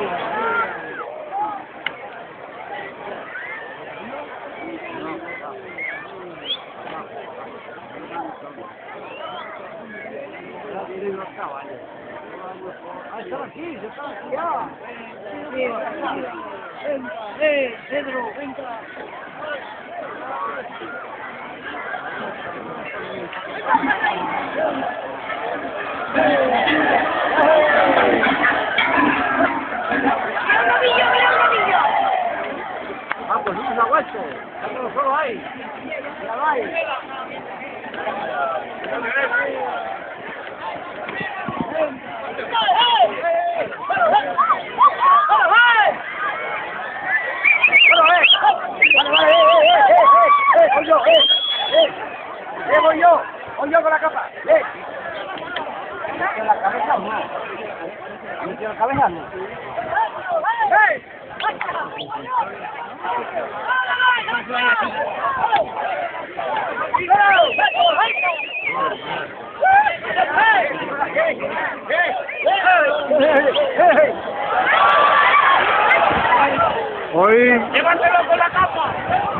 Están aquí, están aquí ya. Pedro, venga. Ah, pues no se ha vuelto. Déjalo solo ahí. Ya va ahí. Voy yo con la capa. Con la cabeza no. Con la cabeza no. Hoy ¡Llévatelo con la capa!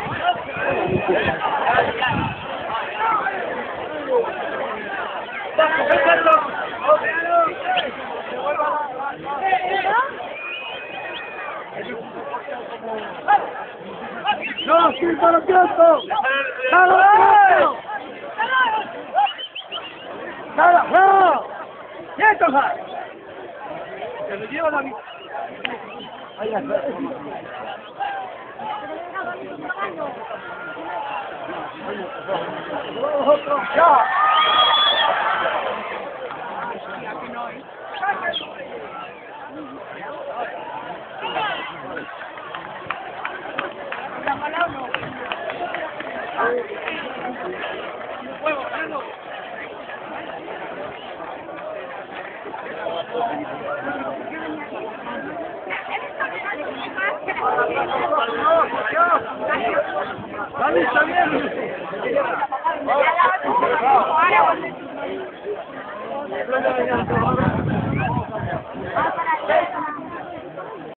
¡No, sí, para quieto! ¡Dale, quieto! ¡Dale, no! ¡Quieto, ja! Se lo lleva la vida. Ahí está. ¡Ya! ¡Dale, está bien!